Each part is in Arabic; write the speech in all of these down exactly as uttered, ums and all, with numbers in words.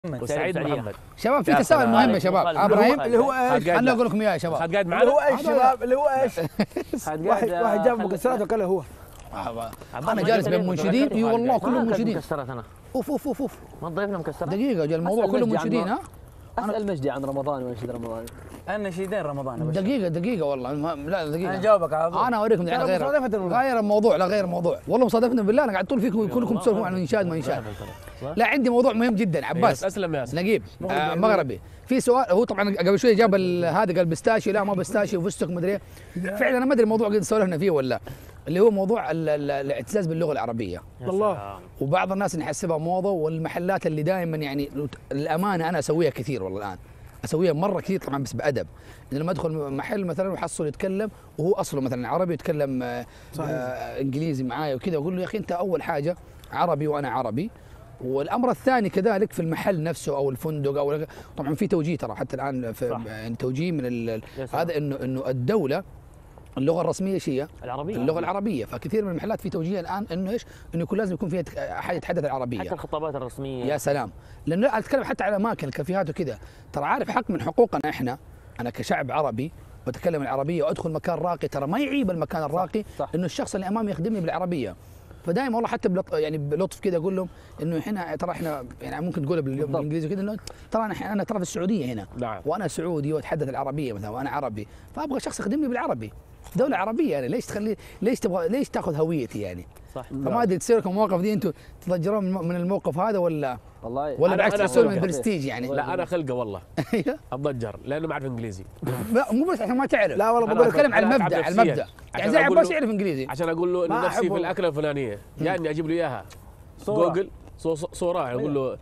وسعيد محمد. شباب في تساؤل مهم يا شباب. ابراهيم اللي هو ايش؟ انا اقول لكم اياه يا شباب. هاد قاعد اللي معنا؟ هو ايش شباب؟ اللي هو ايش؟ واحد واحد جاب مكسرات وكلها هو. انا جالس بين منشدين. اي والله كلهم منشدين. مكسرات انا. اوف اوف اوف اوف ما تضيفنا مكسرات. دقيقه جا الموضوع كله منشدين. ها اسال مجدي عن رمضان وانشد رمضان. النشيدين رمضان. دقيقه دقيقه والله لا دقيقه انا جاوبك على طول. انا اوريكم يعني غير غير الموضوع. لا غير الموضوع والله مصادفنا بالله. انا قاعد طول فيكم كلكم تسولفون عن انشاد ما انشاد. لا عندي موضوع مهم جدا. عباس اسلم يا نقيب آه مغربي. في سؤال هو طبعا قبل شوي جاب هذا قال بستاشي. لا ما بستاشي وفستق مدري ايه. فعلا انا ما ادري الموضوع قد سولفنا فيه ولا اللي هو موضوع الاعتزاز باللغه العربيه. والله وبعض الناس نحسبها موضه والمحلات اللي دائما يعني الامانه انا اسويها كثير والله الان اسويها مره كثير طبعا بس بادب. لما ادخل محل مثلا وحصل يتكلم وهو اصله مثلا عربي يتكلم آه آه انجليزي معايا وكذا اقول له يا اخي انت اول حاجه عربي وانا عربي. والامر الثاني كذلك في المحل نفسه او الفندق او طبعا في توجيه ترى حتى الان في يعني توجيه من هذا انه انه الدوله اللغه الرسميه شيء العربيه اللغه العربيه. فكثير من المحلات في توجيه الان انه ايش؟ انه يكون لازم يكون فيها احد يتحدث العربيه حتى الخطابات الرسميه. يا سلام. لانه اتكلم حتى على اماكن الكافيهات وكذا. ترى عارف حق من حقوقنا احنا انا كشعب عربي واتكلم العربيه وادخل مكان راقي. ترى ما يعيب المكان الراقي صح. صح. انه الشخص اللي امامي يخدمني بالعربيه. فدائما والله حتى بلط يعني بلطف كذا اقول لهم انه احنا ترى احنا يعني ممكن تقولها بالانجليزي كذا انه ترى انا انا ترى في السعوديه هنا نعم. وانا سعودي واتحدث العربيه مثلا وانا عربي فابغى شخص يخدمني بالعربي. دوله عربيه يعني ليش تخلي ليش تبغى ليش تاخذ هويتي يعني؟ صح. فما ادري تصير لكم المواقف دي انتم تضجرون من الموقف هذا ولا والله ولا بالعكس تحسون من البرستيج يعني؟ لا انا خلقه والله اتضجر لانه ما اعرف انجليزي. لا مو بس عشان ما تعرف. لا والله بقول اتكلم على المبدا على المبدا يعني زي عباس يعرف انجليزي عشان اقول له انه نفسي في الاكله الفلانيه يا اني اجيب له اياها جوجل صوره اقول له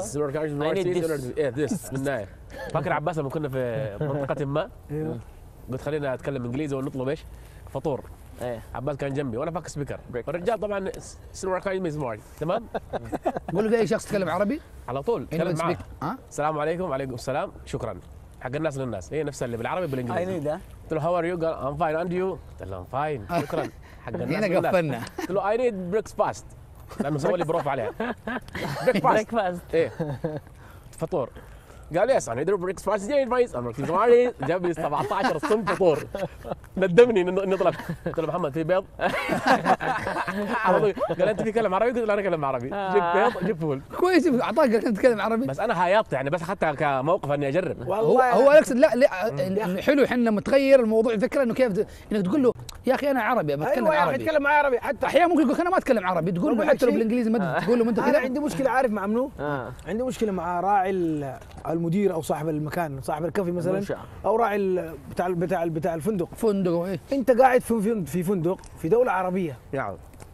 ايه ذس من النهايه. فاكر عباس لما كنا في منطقه ما قلت خلينا اتكلم انجليزي ونطلب ايش؟ فطور. ايه عباس كان جنبي وانا فاك سبيكر والرجال طبعا سنور كان يسمعني تمام. قول له في اي شخص يتكلم عربي على طول تكلم معاه السلام عليكم وعليكم السلام شكرا حق الناس للناس هي نفسها اللي بالعربي بالانجليزي. اي نيد قلت له هاو ار يو قال ام فاين اند يو قلت له ام فاين شكرا حق الناس هنا قفلنا. قلت له اي نيد بريكس فاست لانه سوى لي بروف عليها بريك فاست ايه فطور قال يس انا اضرب بريكس فاست زين فايز انا في زماني جاب لي سبعطعش صنف فطور ندمني اني طلب قلت له محمد في بيض قال انت في كلام عربي قلت له انا كلام عربي جيب بيض جيب فول كويس اعطاك قال تتكلم عربي بس انا هايطت يعني بس اخذتها كموقف اني اجرب. هو هو يقصد لا لا حلو احنا متغير الموضوع الفكره انه كيف انك تقول له يا اخي انا عربي بتكلم أيوة عربي اتكلم معي عربي حتى احيانا ممكن يقول انا ما اتكلم عربي تقول له حتى لو بالانجليزي ما تقول له انت انا كذا. عندي مشكله عارف مع منو؟ آه. عندي مشكله مع راعي المدير او صاحب المكان صاحب الكافي مثلا او راعي بتاع بتاع بتاع الفندق فندق ايه انت قاعد في في فندق في دوله عربيه نعم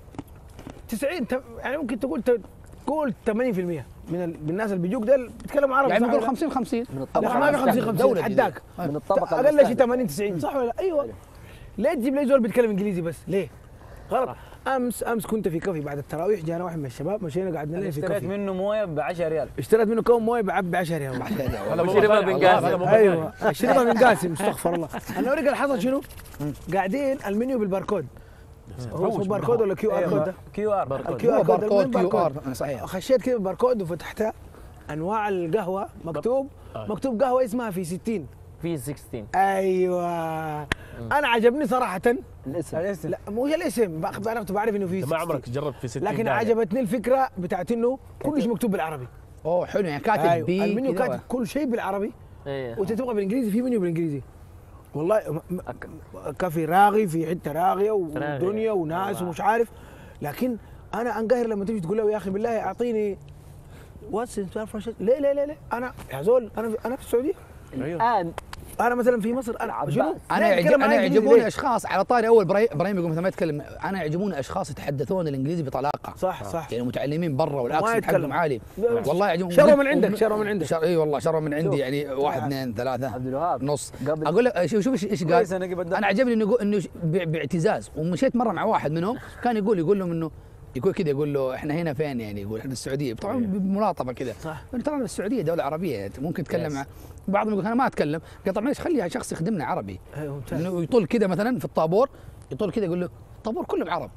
تسعين يعني ممكن تقول تقول ثمانين بالمئة من الناس اللي بيجوك ده بيتكلموا عربي يعني نقول خمسين خمسين من لا ما في خمسين خمسين حداك من الطبقه اقل شيء ثمانين تسعين صح ولا ايوه. ليه تجيب لي زول بيتكلم انجليزي بس ليه؟ غلط. امس امس كنت في كافي بعد التراويح جانا واحد من الشباب مشينا قعدنا لنا في كافي اشتريت منه مويه ب عشرة ريال اشتريت منه كوم مويه ب عشرة ريال هذا شربها من قاسم. ايوه شربها من قاسم استغفر الله. انا اوريك اللي حصل شنو؟ قاعدين المنيو بالباركود هو اسمه باركود ولا كيو ار كود ده؟ كيو ار الكيو ار باركود كيو ار صحيح. خشيت كذا بالباركود وفتحتها انواع القهوه مكتوب مكتوب قهوه اسمها في ستين في ستاشر. ايوه انا عجبني صراحه الاسم الاسم لا مو الاسم بعرفت بعرف انه في ما عمرك جربت في ستين لكن عجبتني الفكره بتاعت انه كل شيء مكتوب بالعربي. اوه حلو يعني كاتب أيوة. بي المنيو كاتب كل شيء بالعربي ايه وانت تبغى بالانجليزي في منيو بالانجليزي والله كافي راغي في حته راغيه ودنيا وناس ومش عارف. لكن انا انقهر لما تيجي تقول له يا اخي بالله اعطيني واتس ليه ليه ليه ليه انا يا زول انا في انا في السعوديه الان انا مثلا في مصر انا شنو؟ انا يعجب انا يعجبوني اشخاص على طاري اول ابراهيم يقول مثلا ما يتكلم. انا يعجبوني اشخاص يتحدثون الانجليزي بطلاقه صح صح يعني متعلمين برا والاكسنت حقهم عالي والله يعجبوني. شروا من عندك شروا من عندك اي والله شروا من عندي يعني واحد اثنين ثلاثه عبد الوهاب نص اقول لك شوف شوف ايش قال. انا عجبني انه انه باعتزاز ومشيت مره مع واحد منهم كان يقول يقول لهم انه يقول كذا يقول له احنا هنا فين يعني يقول احنا السعوديه طبعا بملاطفه كذا صح. ترى السعوديه دوله عربيه يعني ممكن تتكلم مع بعضهم يقول انا ما اتكلم قال طب ليش خلي شخص يخدمنا عربي. ايوه انه يطول كذا مثلا في الطابور يطول كذا يقول له الطابور كلهم عرب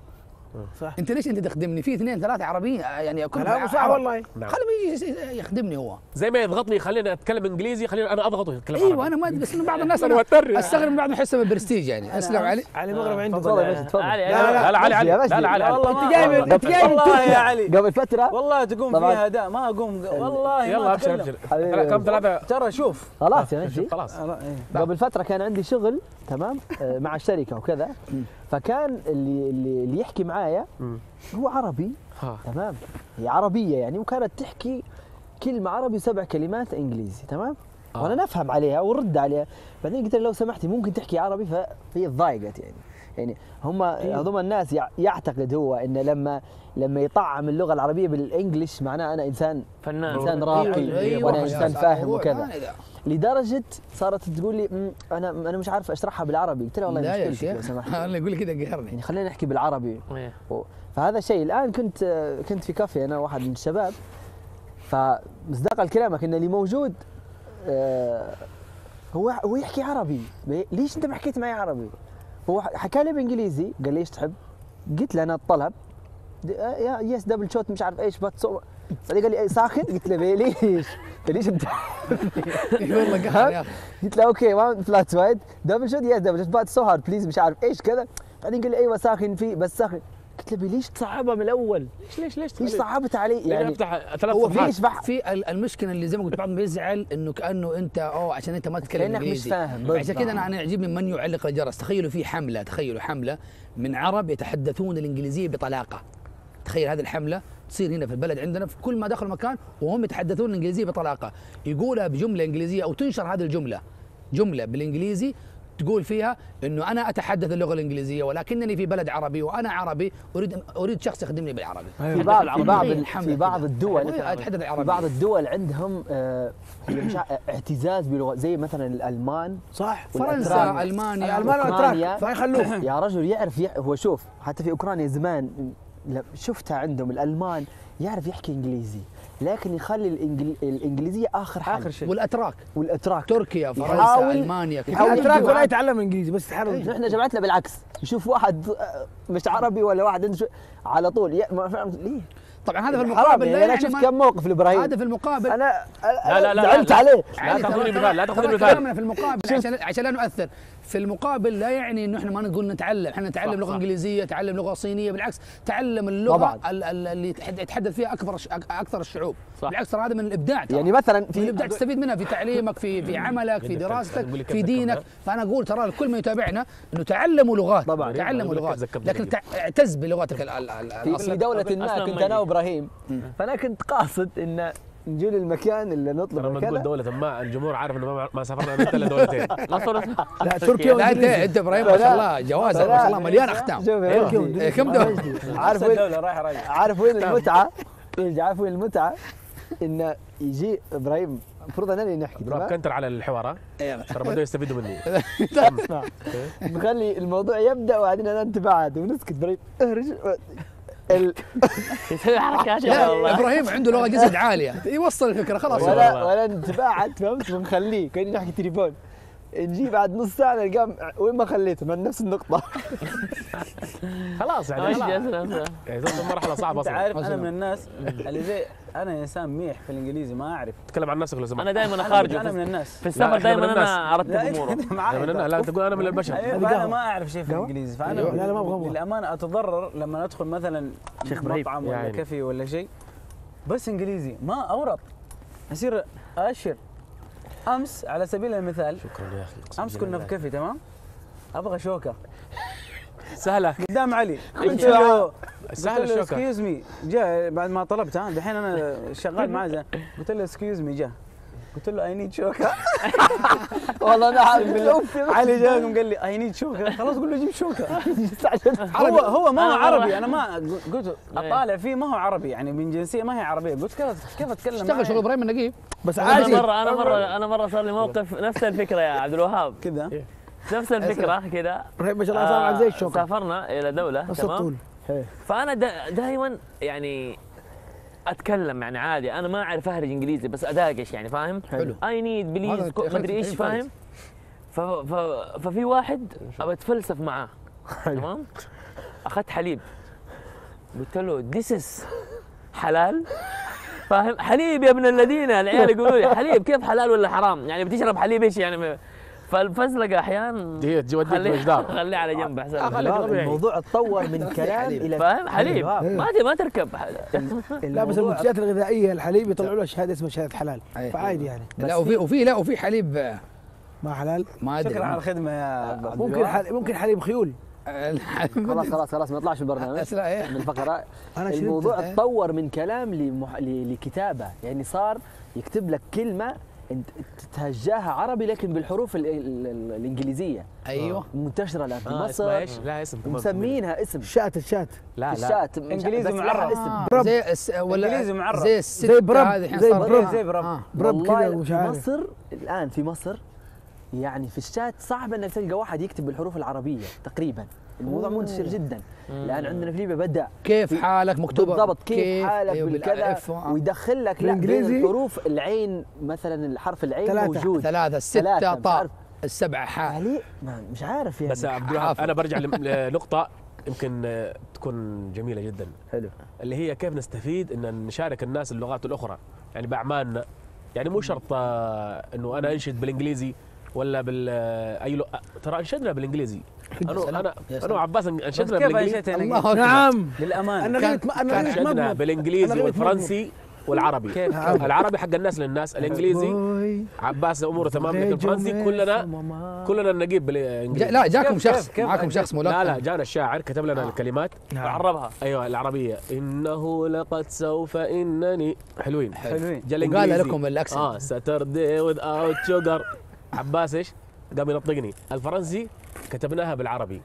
صح. انت ليش انت تخدمني؟ في اثنين ثلاثه عربيين يعني كلامه صح والله. خليه يجي يخدمني هو زي ما يضغطني خليني اتكلم انجليزي، خليني انا اضغطه يتكلم عربي. ايوه انا ما ادري، بس انه بعض الناس انا استغرب من بعض يحسها بالبرستيج يعني. اسلم علي. علي مغرب عنده. تفضل يا باشا تفضل. لا لا لا علي علي لا لا علي والله انت جاي انت جاي والله يا علي قبل فتره والله تقوم فيها اداء ما اقوم والله. يلا ابشر ابشر كم ثلاثه ترى شوف خلاص يا ماشي. خلاص قبل فتره كان عندي شغل تمام مع الشركه وكذا، فكان اللي اللي, اللي يحكي معايا هو عربي تمام، هي عربيه يعني، وكانت تحكي كلمه عربي وسبع كلمات انجليزي تمام. آه. وانا نفهم عليها ورد عليها، بعدين قلت لها لو سمحتي ممكن تحكي عربي، فهي تضايقت يعني. يعني هم هذوم الناس يعتقد هو ان لما لما يطعم اللغه العربيه بالانجلش معناه انا انسان فنان، انسان راقي أيوة وانا انسان فاهم وكذا، لدرجه صارت تقول لي انا انا مش عارفه اشرحها بالعربي. قلت لها والله لا مشكلتك لو سمحت. انا اقول لك كذا قهرني يعني خلينا نحكي بالعربي. فهذا شيء. الان كنت كنت في كافيه انا واحد من الشباب، فمصداقا لكلامك ان اللي موجود آه هو هو يحكي عربي، ليش انت ما حكيت معي عربي؟ هو حكى لي بانجليزي، قال لي ايش تحب؟ قلت له انا الطلب يا يس دبل شوت مش عارف ايش باتسو، بعدين قال لي اي ساخن؟ قلت له ليش؟ ليش انت؟ والله قهر يا اخي. قلت له اوكي وان فلات وايد دبل شوت يس دبل شوت بات سو هارد بليز مش عارف ايش كذا، بعدين قال لي ايوه ساخن في بس ساخن. قلت له ليش تصعبها من الاول؟ ليش ليش ليش ليش صعبت علي؟ يعني افتح ثلاث هو صفحات. في في المشكله اللي زي ما قلت بعضهم بيزعل انه كانه انت اوه عشان انت ما تتكلم انجليزي، مش فاهم. عشان كذا انا انا يعجبني من يعلق الجرس. تخيلوا في حمله، تخيلوا حمله من عرب يتحدثون الانجليزيه بطلاقه. تخيل هذه الحمله تصير هنا في البلد عندنا، في كل ما دخلوا مكان وهم يتحدثون الانجليزيه بطلاقه، يقولها بجمله انجليزيه او تنشر هذه الجمله جمله بالانجليزي تقول فيها انه انا اتحدث اللغه الانجليزيه ولكنني في بلد عربي وانا عربي اريد اريد شخص يخدمني بالعربي. في بعض في بعض في بعض الدول اتحدث العربي. في بعض الدول عندهم آه مش اعتزاز بلغه، زي مثلا الالمان صح، فرنسا، المانيا، الالمان والاتراك فيخلوه يا رجل يعرف يع... هو شوف حتى في اوكرانيا زمان شفتها عندهم الالمان يعرف يحكي انجليزي، لكن يخلي الإنجل... الانجليزيه اخر حل. اخر شيء. والاتراك والاتراك تركيا، فرنسا، المانيا، الاتراك ولا يتعلم انجليزي بس يتحرك. احنا جماعتنا بالعكس، يشوف واحد مش عربي ولا واحد عنده على طول ي... ما فهمت ليه. طبعا هذا في المقابل يعني انا شفت كم موقف لابراهيم، هذا في المقابل انا لا لا لا زعلت عليه. لا تاخذوني مثال، لا تاخذوني مثال في المقابل عشان عشان لا نؤثر. في المقابل لا يعني انه احنا ما نقول نتعلم، احنا نتعلم لغه انجليزيه، نتعلم لغه صينيه، بالعكس تعلم اللغه اللي يتحدث فيها اكبر اكثر الشعوب. بالعكس ترى هذا من الابداع، يعني مثلا في الابداع تستفيد منها في تعليمك، في في عملك، في دراستك، في دينك. فانا اقول ترى الكل ما يتابعنا انه تعلموا لغات، طبعا تعلموا لغات، لكن اعتز بلغتك الاصليه. في دوله ما كنت انا وابراهيم، فانا كنت قاصد ان نجي للمكان اللي نطلب لما تقول دولة ما الجمهور عارف انه ما سافرنا انت الا دولتين. لا تركيا لا انت انت ابراهيم ما شاء الله جوازك ما شاء الله مليان اختام. كم دولة؟ عارف وين عارف وين المتعة؟ عارف وين المتعة؟ انه يجي ابراهيم المفروض انا اللي نحكي تمام، كنتر على الحوار ها ترى بدهم يستفيدوا مني. اسمع نخلي الموضوع يبدا وبعدين انا انت بعد ونسكت ابراهيم اهرج ال... يسوي حركات. لا ابراهيم عنده لغه جسد عاليه يوصل الفكره خلاص. ولا ولا نتباعد فهمت ونخليه كاني نحكي تليفون، نجي بعد نص ساعه نلقاه وين ما خليته من نفس النقطه. خلاص يعني يعني صرت مرحله صعبه اصلا. انت عارف انا من الناس اللي زي انا انسان ميح في الانجليزي ما اعرف. تكلم عن نفسك لو سمحت. انا دائما خارج انا من الناس في السفر دائما انا ارتب اموره. لا تقول انا من البشر. انا ما اعرف شيء في الانجليزي، فانا للامانه اتضرر لما ادخل مثلا مطعم ولا كافي ولا شيء بس انجليزي ما اورط، اصير اشر. امس على سبيل المثال شكرا يا اخي، امس كنا في كافي تمام، ابغى شوكه سهله قدام علي، قلت له سهله الشوكه اكسكيوز مي، جاء بعد ما طلبت ها دحين انا شغال معاه، قلت له اكسكيوز مي، جاء قلت له اي نيد شوكه. والله انا عارف بالله علي جاء قال لي اي نيد شوكه، خلاص قول له جيب شوكه. هو هو ما هو عربي، انا ما قلت اطالع فيه ما هو عربي يعني من جنسيه ما هي عربيه، قلت كيف كيف اتكلم اشتغل شغل ابراهيم النقيب بس عادي. انا مره انا مره انا مره صار لي موقف نفس الفكره يا عبد الوهاب كذا نفس الفكره كذا. ابراهيم ما شاء الله صار معك زي الشوكه. سافرنا الى دوله تمام، فانا دائما يعني اتكلم يعني عادي، انا ما اعرف اهرج انجليزي بس اداقش يعني فاهم. حلو. اي نيد بليز ما ادري ايش فاهم. ففي واحد ابى اتفلسف معاه تمام، اخذت حليب قلت له ذيس حلال فاهم؟ حليب يا ابن الذين، العيال يقولوا لي حليب كيف حلال ولا حرام؟ يعني بتشرب حليب ايش يعني؟ فالفزلقه احيانا دي توديك مجدار، خليه على جنب احسن. الموضوع اتطور من كلام الى فاهم؟ حليب ما ما تركب. لا بس المنتجات الغذائيه الحليب يطلعوا له شهاده اسمها شهاده حلال، فعادي يعني. لا وفي وفي لا وفي حليب ما حلال. ما ادري شكرا على الخدمه يا ممكن حليب ممكن حليب خيول. خلاص خلاص خلاص ما نطلعش من البرنامج من الفقره. الموضوع اتطور من كلام لمح... لكتابه، يعني صار يكتب لك كلمه انت تهجاها عربي لكن بالحروف ال ال ال الانجليزيه. ايوه منتشره الان في آه مصر. ايش؟ لا اسم مسمينها اسم الشات الشات لا لا الشات انجليزي معرب اسم زي الس... ولا انجليزي معرب زي الست زي برب هذه الحين زي صار- برب زي برب آه. برب كذا والله ومش في عارف. مصر الان في مصر يعني في الشات صعب انك تلقى واحد يكتب بالحروف العربيه تقريبا. الموضوع منتشر جدا الان عندنا في ليبيا بدا كيف حالك مكتوبه بالضبط كيف حالك أيوه بالكذا بالألف و- ويدخل لك لا بين بالإنجليزي الحروف العين مثلا الحرف العين ثلاثة. موجود ثلاثة ثلاثة، ستة مش طاء عارف. السبعة حاء. علي ما- مش عارف يعني بس يا عبد الوهاب انا برجع لنقطه يمكن آه، تكون جميله جدا، حلو اللي هي كيف نستفيد ان نشارك الناس اللغات الاخرى يعني باعمالنا. يعني مو شرط آه، انه انا انشد بالانجليزي ولا بال آه، اي لغة. ترى انشدنا بالانجليزي انا انا انا وعباس انشدنا كيف بالانجليزي. انشدت الله أكبر. نعم للامانه انا كان- غيرت انا كان غيرت انشدنا مضمض. بالانجليزي أنا غيرت والفرنسي والعربي. كيف العربي حق الناس للناس، الانجليزي بوي. عباس اموره تمام، لكن الفرنسي كلنا كلنا نجيب جا بالانجليزي. لا جاكم كيف- شخص كيف- كيف معكم شخص لا ملقن. لا جانا الشاعر كتب لنا الكلمات عربها ايوه العربيه، انه لقد سوف انني حلوين حلوين جا وقال الانجليزي لكم الاكسنت. اه ساتردي وذ اوت شوجر. عباس ايش؟ قام ينطقني. الفرنسي كتبناها بالعربي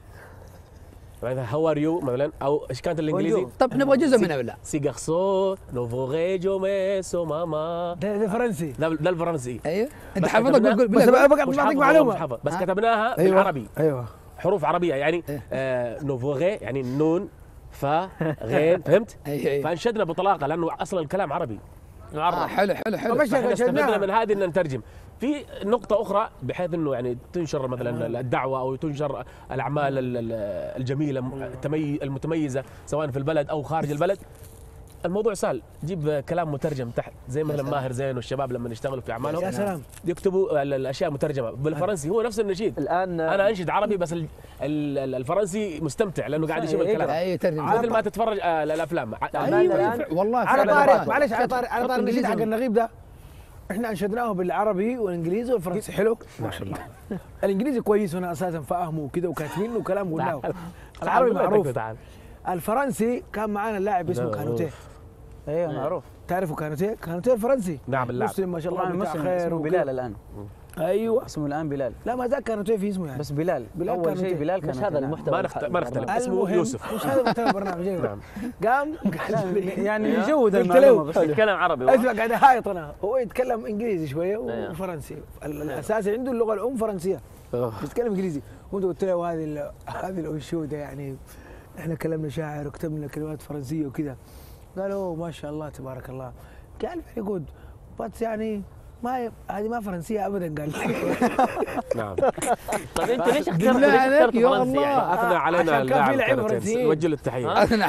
مثلا هاو ار يو مثلا، او ايش كانت الانجليزي؟ طب نبغى جزء منها ولا؟ سي غارسون نوفو ريجو ميسو ماما. ده ده فرنسي. ده ده الفرنسي. ايوه انت بس حافظها كتبناها- قول قول بس بالله. بقى بقى مش بعطيك حافظ معلومه مش حافظ بس ها؟ كتبناها أيوة. بالعربي ايوه حروف عربيه يعني إيه. آه نوفوغي يعني نون فا غين فهمت؟ اي اي فانشدنا بطلاقه لانه اصلا الكلام عربي. آه حلو حلو حلو. مش فاحنا استفدنا شدناها. من هذه ان نترجم. في نقطة أخرى بحيث أنه يعني تنشر مثلا الدعوة أو تنشر الأعمال ال- ال- الجميلة التمي- المتميزة سواء في البلد أو خارج البلد. الموضوع سهل، جيب كلام مترجم تحت زي مثلا ماهر زين والشباب لما يشتغلوا في أعمالهم يا سلام. يكتبوا ال- الأشياء مترجمة بالفرنسي. هو نفس النشيد. الان أنا أنشد عربي بس ال- ال- الفرنسي مستمتع لأنه قاعد يشوف الكلام اي ترجم. مثل ما تتفرج آه، الأفلام. ايوه والله على فعلاً. طاري معلش على طاري على طاري النشيد حق النغيب ده احنا انشدناه بالعربي والانجليزي والفرنسي. حلو ما شاء الله. الانجليزي كويس وانا اساسا فاهمه وكده وكاتبينه وكلام قلناه. العربي معروف. تعال. الفرنسي كان معانا لاعب اسمه لا، كانوتيه. ايوه معروف تعرفوا كانوتيه؟ كانوتيه الفرنسي. نعم اللاعب. مسلم ما شاء الله طبعا بتاع مسلم خير اسمه وكده. بلال الان ايوه اسمه الان بلال لا ما ذاك كانوتيه في اسمه يعني بس بلال بلال اول كانوا شيء كده. بلال كان مش هذا المحتوى ما نخت- ما نختلف. اسمه المهم، يوسف. مش هذا محتوى البرنامج. نعم. قام قال لي يعني يجود قلت المعلومه له بس يتكلم عربي هو. اسمع قاعد اهايط انا. هو يتكلم انجليزي شويه وفرنسي. ال- الاساسي عنده اللغه الام فرنسيه بيتكلم انجليزي. وانت قلت له هذه ال- هذه الانشوده يعني احنا كلمنا شاعر وكتبنا كلمات فرنسيه وكذا. قالوا ما شاء الله تبارك الله. قال فيري جود بس يعني ما هذه ما فرنسيه ابدا. قال لي نعم. طيب انت ليش اخترت بالله ليش عليك اخترت يا فرنسي الله. يعني؟ اثنى علينا عشان كان في اللاعب لعيبة كانتين. فرنسيين. وجه له التحيه. اثنى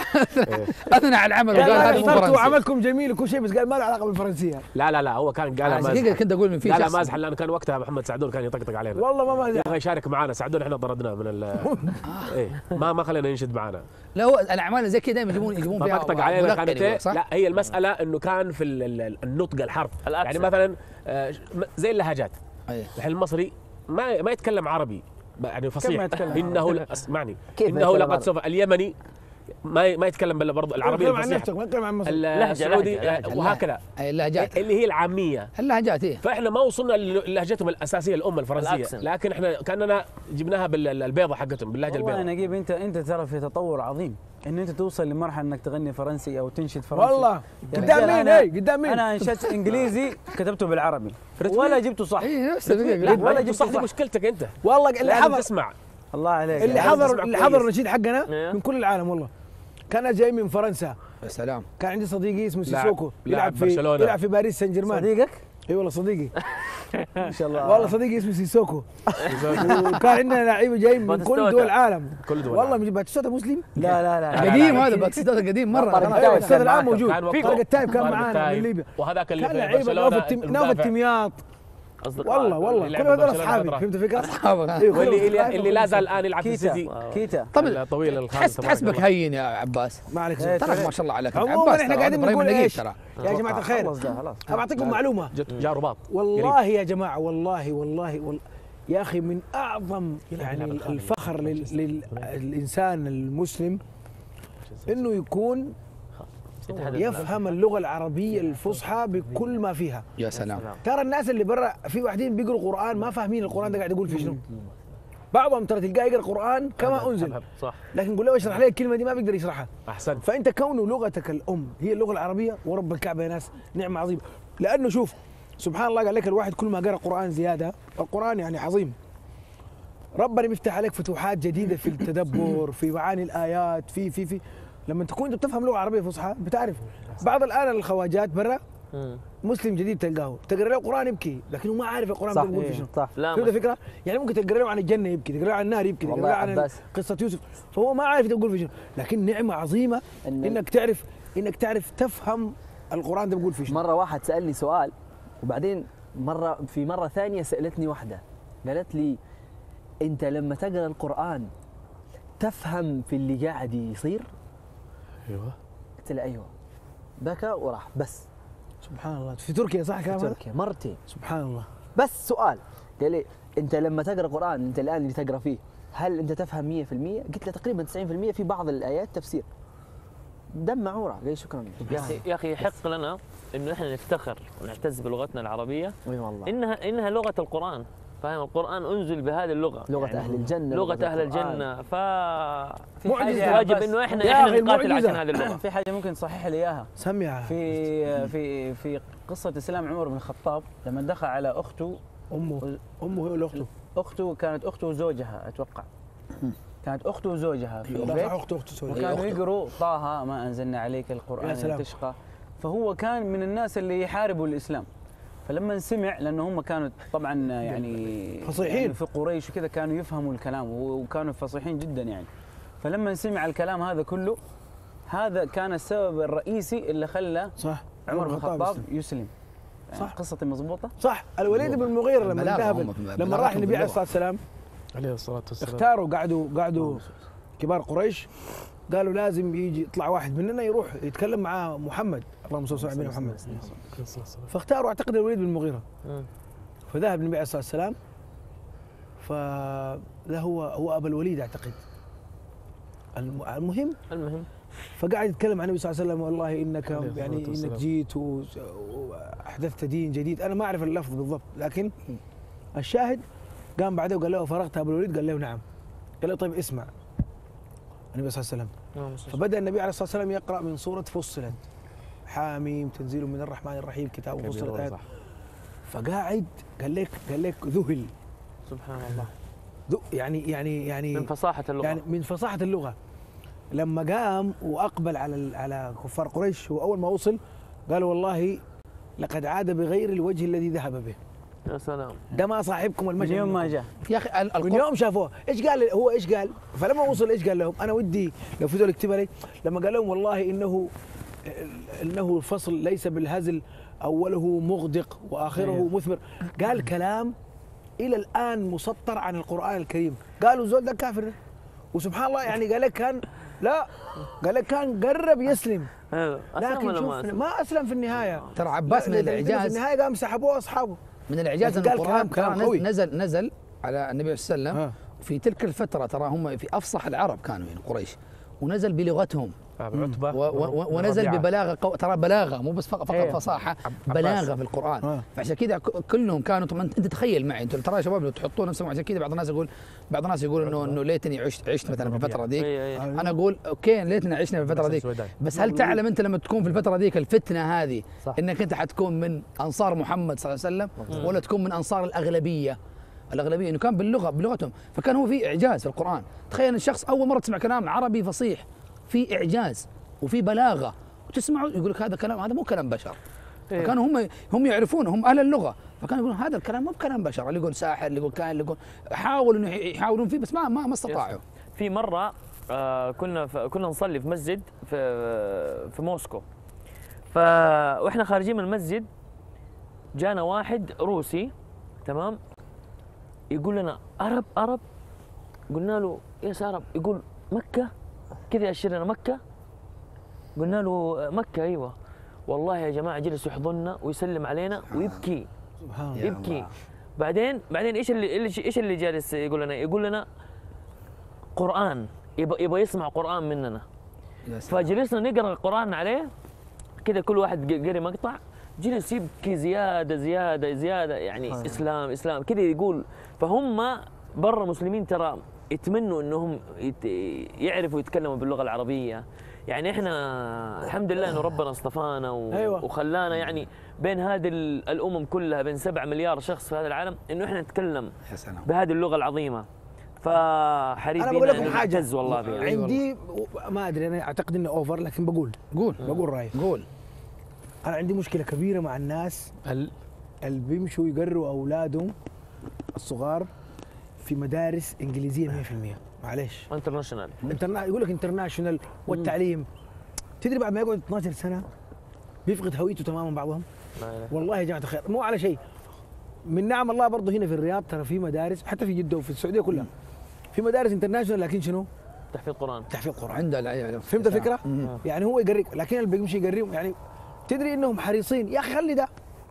اثنى على العمل وقال قال هذا انا مو اخترت فرنسي. وعملكم جميل وكل شيء بس قال ما له علاقه بالفرنسيه. لا لا لا هو كان قالها عشان مازح. كذا كنت اقول من في قالها شخص مازح لانه كان وقتها محمد سعدون كان يطقطق علينا. والله ما ما يبغى يشارك معنا سعدون احنا طردناه من ال ايه ما ما خلينا ينشد معنا. لا هو الاعمال زي كذا دائما يجيبون يجيبون فيها فطقطق علينا ملقن كانت يقول، إيه؟ صح؟ لا هي المساله انه كان في ال- ال- النطق الحرف. يعني الأكسنت. مثلا آه، زي اللهجات. أيه. الحين المصري ما ما يتكلم عربي يعني فصيح. ما يتكلم انه ل- اسمعني كيف ما انه يتكلم لقد عربي؟ سوف اليمني ما ما يتكلم بل برضه العربيه نتكلم عن الفصيحه. نفسك ما نتكلم عن مصر. السعودي لهجة، لهجة. وهكذا أي اللهجات اللي هي العاميه. اللهجات هي فاحنا ما وصلنا للهجتهم الاساسيه الام الفرنسيه، الأكسنت. لكن احنا كاننا جبناها بالبيضه حقتهم باللهجه والله البيضاء. نجيب انت انت ترى في تطور عظيم ان انت توصل لمرحله انك تغني فرنسي او تنشد فرنسي. والله يا قدام رجال مين أنا- ايه قدام مين؟ انا انشدت انجليزي كتبته بالعربي ولا جبته صح. اي نفس لا الفكرة. ولا جبت صح، دي مشكلتك انت. والله اللي لازم حضر تسمع. الله عليك اللي لازم حضر تسمع اللي كويس. حضر النشيد حقنا إيه. من كل العالم والله. كان جاي من فرنسا. يا سلام. كان عندي صديقي اسمه لاعب- سيسوكو لاعب يلعب في برشلونة. يلعب في باريس سان جيرمان. صديقك اي والله صديقي. ما شاء الله. والله صديقي اسمه سيسوكو وكان عندنا لعيبه جايين من كل دول العالم. كل دول والله من باتيستوتا مسلم. لا لا لا قديم هذا باتيستوتا قديم مره. باتيستوتا الان موجود. طارق التايب كان معانا من ليبيا. وهذاك اللي كان لعيبه نوف التمياط. والله والله كل هذول اصحابي. فهمت الفكره؟ اصحابك. واللي اللي لا زال الان يلعب في السيتي كيتا. طبعا طويل تحس تحسبك هين يا عباس. ما عليك. ترى ما شاء الله عليك. عموما احنا قاعدين بنقول ايش ترى يا جماعه الخير. خلاص ده خلاص. بعطيكم معلومه. جاء رباط. والله يا جماعه والله والله والله يا اخي من اعظم يعني الفخر للانسان المسلم انه يكون يفهم اللغه العربيه الفصحى بكل ما فيها. يا سلام. ترى الناس اللي برا في واحدين بيقروا قران ما فاهمين القران ده قاعد يقول في شنو. بعضهم ترى تلقاه يقرا قران كما انزل صح، لكن قول له اشرح لي الكلمه دي ما بيقدر يشرحها. احسنت. فانت كونه لغتك الام هي اللغه العربيه ورب الكعبه يا ناس نعمه عظيمه. لانه شوف سبحان الله قال لك الواحد كل ما قرا قران زياده، القران يعني عظيم، ربنا بيفتح عليك فتوحات جديده في التدبر في معاني الايات في في في لما تكون انت بتفهم لغه عربيه فصحى بتعرف. بعض الان الخواجات برا مسلم جديد تلقاه تقرا له قران يبكي لكنه ما عارف القران بيقول في شنو. صح. فهمت الفكره؟ يعني ممكن تقرا له عن الجنه يبكي، تقرا له عن النار يبكي، تقرا له عن قصه يوسف، فهو ما عارف تقول في شنو، لكن نعمه عظيمه إن انك تعرف انك تعرف تفهم القران ده بيقول في شنو. مره واحد سالني سؤال وبعدين مره في مره ثانيه سالتني واحده قالت لي انت لما تقرا القران تفهم في اللي قاعد يصير؟ ايوه. قلت له ايوه. بكى وراح. بس سبحان الله. في تركيا صح كلام؟ في تركيا مرتين. سبحان الله. بس سؤال قال لي انت لما تقرا قران انت الان اللي تقرا فيه هل انت تفهم مية بالمية؟ قلت له تقريبا تسعين بالمية في بعض الايات تفسير. دمع وراح. قال شكرا. يا اخي يا اخي يحق لنا انه احنا نفتخر ونعتز بلغتنا العربيه. اي والله. انها انها لغه القران. فاهم؟ القرآن أنزل بهذه اللغة، لغة يعني أهل الجنة، لغة أهل الجنة. ف معجزة واجب إنه إحنا إحنا نقاتل عشان هذه اللغة. في حاجة ممكن تصحح لي إياها. سميها. في في في قصة إسلام عمر بن الخطاب لما دخل على أخته أمه أمه ولا أخته؟ أخته كانت أخته وزوجها أتوقع. كانت أخته وزوجها في البيت. أخته أخته وكانوا يقروا طه ما أنزلنا عليك القرآن لتشقى. فهو كان من الناس اللي يحاربوا الإسلام. فلما سمع لانه هم كانوا طبعا يعني فصيحين يعني في قريش وكذا كانوا يفهموا الكلام وكانوا فصيحين جدا يعني. فلما سمع الكلام هذا كله هذا كان السبب الرئيسي اللي خلى صح عمر بن الخطاب يسلم. صح. يعني قصتي مضبوطه؟ صح. الوليد بن المغيرة لما ذهب لما راح النبي عليه الصلاه والسلام عليه الصلاه والسلام اختاروا قعدوا قعدوا كبار قريش قالوا لازم يجي يطلع واحد مننا يروح يتكلم مع محمد اللهم صل على محمد. فاختاروا اعتقد الوليد بن المغيرة. فذهب النبي عليه الصلاه والسلام فده هو هو ابا الوليد اعتقد. المهم المهم فقعد يتكلم عن النبي صلى الله عليه وسلم والله انك يعني انك جيت واحدثت دين جديد. انا ما اعرف اللفظ بالضبط لكن الشاهد قام بعده وقال له فرغت ابو الوليد؟ قال له نعم. قال له طيب اسمع النبي صلى الله عليه وسلم. فبدأ النبي عليه الصلاة والسلام يقرأ من سورة فصلت حاميم تنزيل من الرحمن الرحيم كتاب فصلت آيات. فقاعد قال لك قال لك ذهل سبحان الله. يعني يعني يعني من فصاحة اللغة يعني من فصاحة اللغة. لما قام وأقبل على على كفار قريش وأول ما وصل قالوا والله لقد عاد بغير الوجه الذي ذهب به. يا سلام. ده ما صاحبكم المجد من يوم ما جاء يا اخي من يوم شافوه. ايش قال هو ايش قال؟ فلما وصل ايش قال لهم؟ انا ودي لو في ذول يكتبها لي. لما قال لهم والله انه انه الفصل ليس بالهزل اوله مغدق واخره مثمر. قال كلام الى الان مسطر عن القران الكريم. قالوا زول ده كافر. وسبحان الله يعني قال لك كان لا قال لك كان قرب يسلم لكن شوف ما اسلم في النهايه. ترى عباس من الاعجاز في النهايه قام سحبوه اصحابه. من الاعجاز ان القران كان نزل نزل على النبي صلى الله عليه وسلم في تلك الفتره. ترى هم في افصح العرب كانوا يعني قريش ونزل بلغتهم عتبة ونزل ببلاغه قو... ترى بلاغه مو بس فقط إيه. فصاحه بلاغه في القران. آه. فعشان كذا كلهم كانوا طبعا انت تخيل معي انتم ترى يا شباب لو تحطون نفسهم عشان كذا بعض الناس يقول بعض الناس يقول انه انه ليتني عشت عشت مثلا في الفتره ذيك. انا اقول اوكي ليتنا عشنا في الفتره ذيك بس هل تعلم انت لما تكون في الفتره ذيك الفتنه هذه صح. انك انت حتكون من انصار محمد صلى الله عليه وسلم ولا تكون من انصار الاغلبيه؟ الاغلبيه انه كان باللغه بلغتهم. فكان هو في اعجاز في القران. تخيل الشخص اول مره تسمع كلام عربي فصيح في اعجاز وفي بلاغه وتسمعه يقول لك هذا كلام هذا مو كلام بشر. فكانوا هم هم يعرفون هم اهل اللغه فكانوا يقولون هذا الكلام مو بكلام بشر، اللي يقول ساحر، اللي يقول كائن، اللي يقول حاولوا انه يحاولون فيه بس ما ما, ما استطاعوا. في مره آه كنا كنا نصلي في مسجد في في موسكو، ف واحنا خارجين من المسجد جانا واحد روسي تمام يقول لنا عرب عرب، قلنا له يا عرب، يقول مكه كذا، يأشر لنا مكه، قلنا له مكه ايوه، والله يا جماعه جلس يحضننا ويسلم علينا ويبكي سبحان يبكي الله. بعدين بعدين ايش اللي ايش اللي جالس يقول لنا؟ يقول لنا قرآن، يبغى يبغى يسمع قرآن مننا. فجلسنا نقرا القرآن عليه كذا، كل واحد قري مقطع، جلس يبكي زياده زياده زياده، يعني حاجة. اسلام اسلام كذا يقول. فهم برا مسلمين ترى يتمنوا انهم يعرفوا يتكلموا باللغه العربيه. يعني احنا الحمد لله انه ربنا اصطفانا و... أيوة. وخلانا يعني بين هذه الامم كلها، بين سبعة مليار شخص في هذا العالم، انه احنا نتكلم بهذه اللغه العظيمه. فحريص انا بقول لكم حاجه والله بي. عندي ما ادري، انا اعتقد انه اوفر، لكن بقول قول بقول رايي. قول. انا عندي مشكله كبيره مع الناس ال... اللي بيمشوا يقروا اولادهم الصغار في مدارس انجليزيه مية بالمية. معلش انترناشونال، انترنا يقول لك انترناشونال والتعليم. تدري بعد ما يقعد اثناشر سنه بيفقد هويته تماما بعضهم. والله يا جماعه الخير مو على شيء، من نعم الله برضه هنا في الرياض ترى في مدارس، حتى في جده وفي السعوديه كلها في مدارس انترناشونال، لكن شنو؟ تحفيظ قران. تحفيظ قران عنده العيال. فهمت الفكره؟ يعني هو يقريك، لكن اللي بيمشي يقريهم يعني تدري انهم حريصين. يا اخي خلي ده.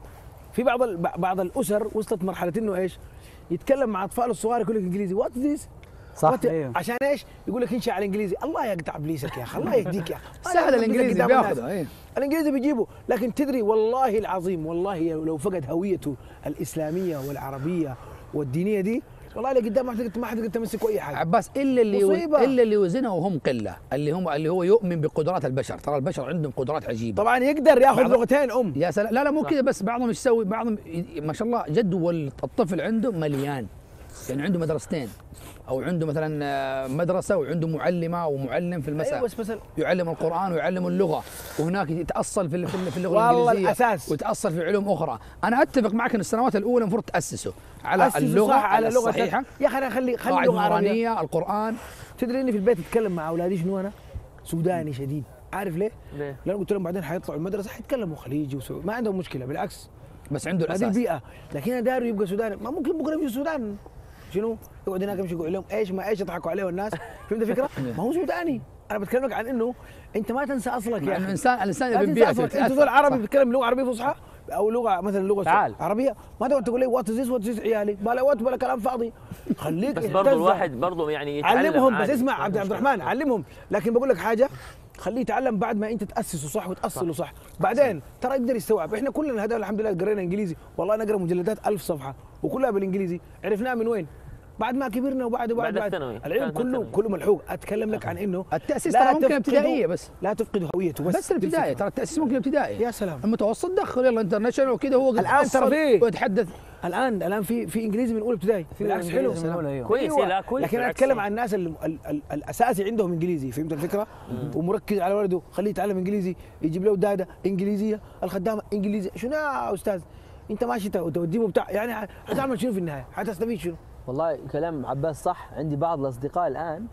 في بعض ال... بعض الاسر وصلت مرحله انه ايش؟ يتكلم مع اطفاله الصغار يقول لك انجليزي، وات ذيس؟ صح. أيوه. عشان ايش؟ يقول لك انشا على الانجليزي. الله يقطع ابليسك يا اخي، الله يهديك يا اخي. سهل الانجليزي بياخذه. ايه الانجليزي بيجيبه، لكن تدري والله العظيم والله لو فقد هويته الاسلاميه والعربيه والدينيه دي، والله اللي قدام ما حد ما حد تمسكوا اي حاجه. عباس الا اللي مصيبة. الا اللي وزنه وهم قله، اللي هم اللي هو يؤمن بقدرات البشر. ترى البشر عندهم قدرات عجيبه. طبعا يقدر ياخذ لغتين ام. يا سلام. لا لا مو كذا بس، بعضهم ايش يسوي؟ بعضهم ما شاء الله جدول الطفل عنده مليان، يعني عنده مدرستين او عنده مثلا مدرسه وعنده معلمه ومعلم في المساء. أيوة بس مثلا يعلم القران ويعلم اللغه، وهناك يتاصل في في اللغه والله الانجليزيه الاساس، ويتاصل في علوم اخرى. انا اتفق معك ان السنوات الاولى المفروض تاسسه على اللغه على اللغه الصحيحه. يا اخي انا خلي خلي لغه عربيه، القران. تدري اني في البيت اتكلم مع اولادي شنو انا؟ سوداني شديد. عارف ليه؟ ليه؟ لان قلت لهم بعدين حيطلعوا المدرسه حيتكلموا خليجي وسعودي، ما عندهم مشكله بالعكس، بس عنده الاساس هذه البيئه. لكن انا داري يبقى سوداني، ما ممكن بكره يمشي السودان شنو؟ يقعد هناك يمشي يقول لهم ايش ما ايش يضحكوا عليه الناس. فهمت الفكره؟ ما هو سوداني. انا بتكلمك عن انه انت ما تنسى اصلك. يعني الانسان الانسان يبي بيئته. انت تقول عربي بيتكلم لغه عربيه فصحى او لغه مثلا لغه تعال. عربيه، ما تقعد تقول لي وات ذيس وات ذيس عيالي، بلا وات بلا كلام فاضي. خليك بس برضه الواحد برضه يعني يتعلم. علمهم بس اسمع عبد الرحمن، علمهم، لكن بقول لك حاجه، خليه يتعلم بعد ما انت تاسسه صح وتاصله صح. بعدين ترى يقدر يستوعب. احنا كلنا هذا الحمد لله قرينا انجليزي، والله نقرا مجلدات ألف صفحه وكلها بالانجليزي. عرفناها من وين؟ بعد ما كبرنا وبعد وبعد بعد الثانوي. العلم كله كله ملحوق. اتكلم لك عن انه التاسيس ترى ممكن ابتدائيه بس، لا تفقد هويته بس. بس الابتدائي ترى التاسيس ممكن ابتدائي. يا سلام. المتوسط دخل يلا انترناشونال وكذا، هو الان ترى فيه ويتحدث الان الان في في انجليزي من اولى ابتدائي، بالعكس حلو كويس. لا كويس، لكن انا اتكلم عن الناس ال ال ال الاساسي عندهم انجليزي. فهمت الفكره؟ ومركز على ولده، خليه يتعلم انجليزي، يجيب له داده انجليزيه، الخدامه انجليزي. شنو يا استاذ انت ماشي توديه بتاع، يعني حتعمل شنو في النهايه؟ حتستفيد شنو؟ والله كلام عباس صح. عندي بعض الاصدقاء الان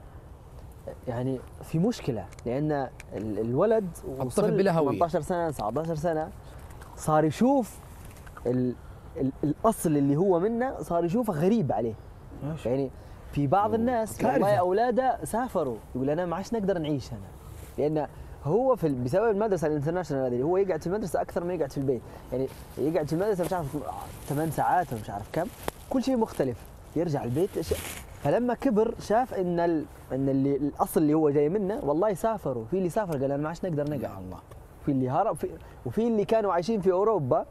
يعني في مشكله، لان الولد وصل ثمانية عشر سنه سبعة عشر سنه صار يشوف ال ال الاصل اللي هو منه، صار يشوفه غريب عليه. ماشي. يعني في بعض الناس والله اولاده سافروا يقول انا ما عادش نقدر نعيش هنا، لان هو في بسبب المدرسه الانترناشونال هذه هو يقعد في المدرسه اكثر من يقعد في البيت. يعني يقعد في المدرسه مش عارف ثمان ساعات ومش عارف كم، كل شيء مختلف. يرجع البيت، فلما كبر شاف ان ال... ان اللي الاصل اللي هو جاي منه والله سافروا. في اللي سافر قال انا ما عادش نقدر نقعد. الله. في اللي هرب في... وفي اللي كانوا عايشين في اوروبا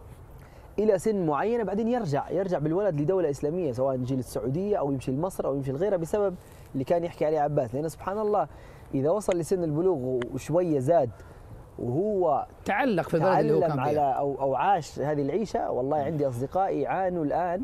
الى سن معينه بعدين يرجع يرجع بالولد لدوله اسلاميه، سواء يجي للسعوديه او يمشي لمصر او يمشي لغيرها، بسبب اللي كان يحكي عليه عباس. لان سبحان الله اذا وصل لسن البلوغ وشويه زاد وهو تعلق في البلد اللي هو كان على او او عاش هذه العيشه. والله عندي اصدقاء يعانوا الان،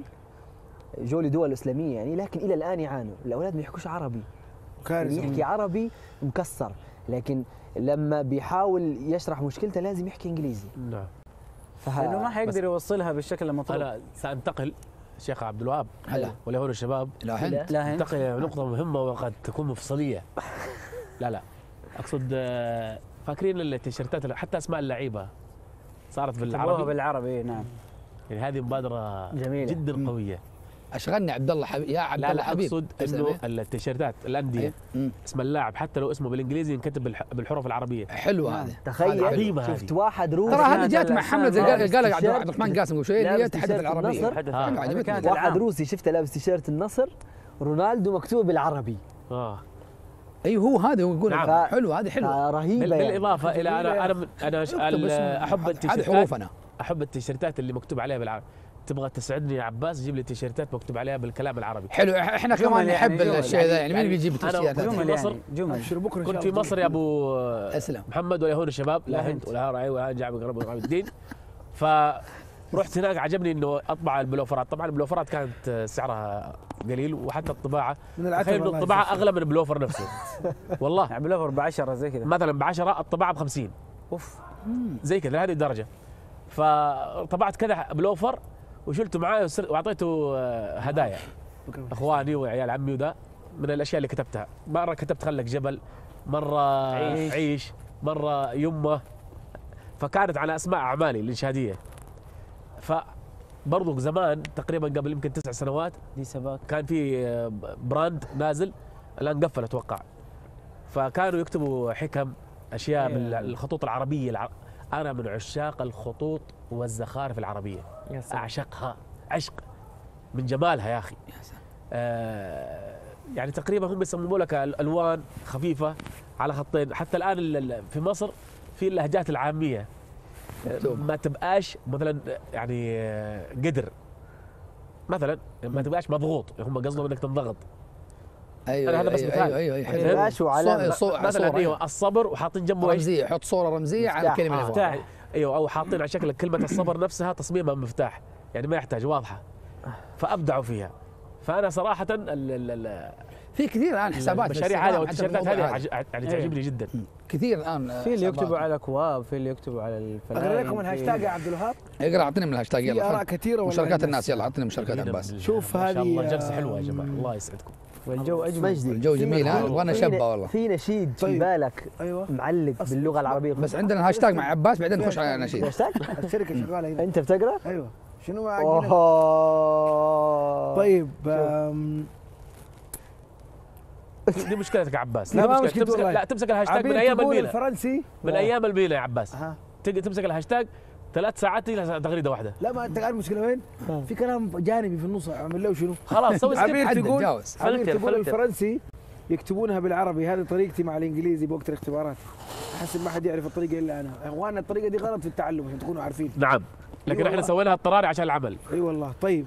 جو لدول اسلاميه يعني، لكن الى الان يعانوا. الاولاد ما يحكوش عربي، اللي يحكي عربي مكسر، لكن لما بيحاول يشرح مشكلته لازم يحكي انجليزي. نعم. لانه ما حيقدر يوصلها بالشكل المطلوب. انا سانتقل شيخ عبد الوهاب هلا ولا هون الشباب لا هند انتقل الى نقطه مهمه وقد تكون مفصليه. لا لا اقصد فاكرين التيشيرتات حتى اسماء اللعيبه صارت بالعربي بالعربي نعم. يعني هذه مبادره جميله جدا قويه. اشغلني عبد الله حبيب يا عبد الله حبيب. اقصد انه التيشيرتات الانديه اسم اللاعب حتى لو اسمه بالانجليزي ينكتب بالحروف العربيه. حلو هذا. تخيل شفت واحد روسي ترى هذه جات مع حمد قال عبد الرحمن قاسم وشوي اللي يتحدث العربيه. واحد روسي شفته لابس تيشيرت النصر رونالدو مكتوب بالعربي. اه اي هو هذا هو يقول نعم. حلو هذه حلوه رهيبه. بالاضافه الى انا انا انا احب التيشيرتات. هذه حروفنا. احب التيشيرتات اللي مكتوب عليها بالعربي. تبغى تسعدني يا عباس جيب لي تيشيرتات مكتوب عليها بالكلام العربي. حلو احنا كمان نحب يعني الشيء ذا يعني مين بيجيب التيشيرتات؟ انا في مصر جمل بكره كنت في مصر يا ابو اسلم محمد ولا هون الشباب لا هند ولا راعي ولا جعب قرب ولا الدين. فرحت هناك عجبني انه اطبع البلوفرات. طبعا البلوفرات كانت سعرها قليل وحتى الطباعه تخيل الطباعه اغلى من البلوفر نفسه. والله يعني بلوفر ب عشرة زي كذا مثلا ب عشرة الطباعه ب خمسين. اوف زي كذا لهذه الدرجه. فطبعت كذا بلوفر وشلته معاه واعطيته هدايا اخواني وعيال عمي وذا من الاشياء اللي كتبتها. مره كتبت خلك جبل، مره عيش, عيش مره يمه. فكانت على اسماء اعمالي الانشاديه. فبرضو زمان تقريبا قبل يمكن تسع سنوات دي سباك كان في براند نازل الان قفل اتوقع. فكانوا يكتبوا حكم اشياء بالخطوط العربيه الع... انا من عشاق الخطوط والزخارف العربيه. اعشقها عشق من جمالها يا اخي. آه يعني تقريبا هم يصمموا لك الالوان خفيفه على خطين. حتى الان في مصر في اللهجات العاميه ما تبقاش مثلا يعني قدر مثلا ما تبقاش مضغوط. هم قصدهم انك تنضغط. ايوه أنا هذا بس ايوه مثال. ايوه ايوه ماشي وعلامه مثلا ايوه الصبر وحاطين جنبه رمزيه. حط صوره رمزيه على الكلمه مفتاح. ايوه او حاطين على شكل كلمه الصبر نفسها تصميمها مفتاح يعني ما يحتاج واضحه. فابدعوا فيها. فانا صراحه ال ال في كثير الان حسابات المشاريع هذه والتيشيرتات هذه يعني تعجبني جدا. كثير الان في اللي يكتبوا على اكواب، في اللي يكتبوا على الفلاحين. اقرا لكم الهاشتاج يا عبد الوهاب. اقرا اعطيني من الهاشتاج يلا. في اراء كثيره مشاركات الناس يلا اعطيني مشاركات عباس. شوف هذه ما شاء الله جلسه حلوه يا جماعه الله يسعدكم. والجو اجمل. الجو جميل ها وانا شابه والله. في نشيد في طيب. بالك ايوه معلق باللغه العربيه بس عندنا الهاشتاج مع عباس بعدين نخش على نشيد. هاشتاج الشركه شغاله هنا. انت بتقرا؟ ايوه شنو اوه طيب دي مشكلتك يا عباس. لا لا مشكلة تمسك لا تمسك الهاشتاج من عبير ايام تقول المينا. الفرنسي من ايام المينا يا عباس. أها. تجي تمسك الهاشتاج ثلاث ساعات تجي تغريده واحده. لا ما انت عارف المشكله وين؟ في كلام جانبي في النص اعمل له شنو؟ خلاص سوي سكيب. عبير تقول عبير فلتر تقول فلتر. الفرنسي يكتبونها بالعربي. هذه طريقتي مع الانجليزي بوقت الاختبارات. احس ما حد يعرف الطريقه الا انا. اخواننا الطريقه دي غلط في التعلم عشان تكونوا عارفين. نعم لكن أيوة احنا والله. سويناها اضطراري عشان العمل. اي والله. طيب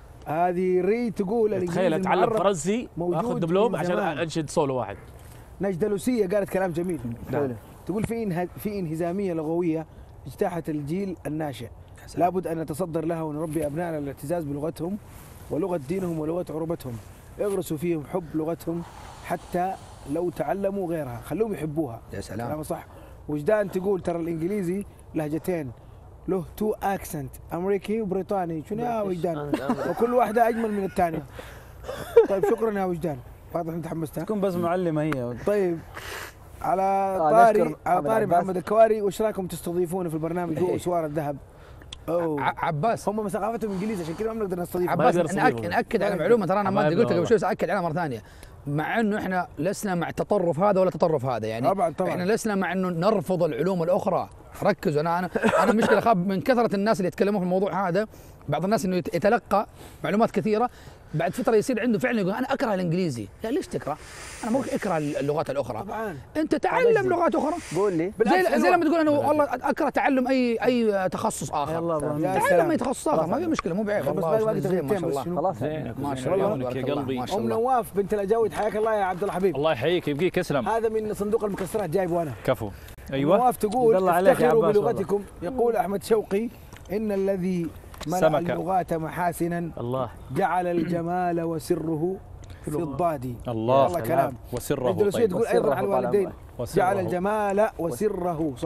هذه ري تقول تخيل اتعلم المعرب فرنسي موجود واخذ دبلوم من عشان زمان. انشد سولو واحد. نجدلوسيه قالت كلام جميل. نعم. تقول في انه في انهزاميه لغويه اجتاحت الجيل الناشئ. لابد ان نتصدر لها ونربي ابنائنا الاعتزاز بلغتهم ولغه دينهم ولغه عروبتهم. اغرسوا فيهم حب لغتهم حتى لو تعلموا غيرها خلوهم يحبوها. يا سلام كلام صح. وجدان تقول ترى الانجليزي لهجتين له تو اكسنت امريكي وبريطاني. شنو يا وجدان؟ وكل واحده اجمل من الثانيه. طيب شكرا يا وجدان واضح انت حمستها. تكون بس معلمه هي. طيب على آه، طاري نشكر على محمد طاري عباس. محمد الكواري وش رايكم تستضيفونه في البرنامج هو وسوار الذهب؟ اوه ع- عباس هم ثقافتهم انجليزي عشان كذا ما بنقدر نستضيفهم. عباس ما يقدر نأكد, يصير. نأكد على معلومه ترى انا ما حبايبنا قلت قبل والله. شوي اكد عليها مره ثانيه. مع انه احنا لسنا مع التطرف هذا ولا التطرف هذا يعني طبعاً طبعاً. احنا لسنا مع انه نرفض العلوم الاخرى. ركزوا انا انا انا مشكله اخاف من كثره الناس اللي يتكلمون في الموضوع هذا. بعض الناس انه يت- يتلقى معلومات كثيره بعد فتره يصير عنده فعلا يقول انا اكره الانجليزي. لا ليش تكره؟ انا مو اكره اللغات الاخرى. طبعا انت تعلم لغات اخرى. قول لي زي زي لما تقول انا والله اكره تعلم اي اي تخصص اخر. يلا أبو يا تعلم سلام. اي تخصص اخر ما في مشكله مو بعيب. بس والله باقي وش وقت زين ما دقيقتين شاء الله. بس شنو؟ خلاص ما شاء الله زينك تبارك يا الله قلبي. ما شاء ام الله. نواف بنت الاجاود حياك الله يا عبد الحبيب. الله يحييك يبقيك يسلم. هذا من صندوق المكسرات جايبه انا. كفو. ايوه نواف تقول الله عليك يا افتخروا عباس بلغتكم. يقول احمد شوقي ان الذي ملأ سمكة. اللغات محاسنا الله جعل الجمال وسره في الضاد. الله والله كلام. وسره الدروسية طيب. تقول ايضا على الوالدين وسره. جعل الجمال وسره صح.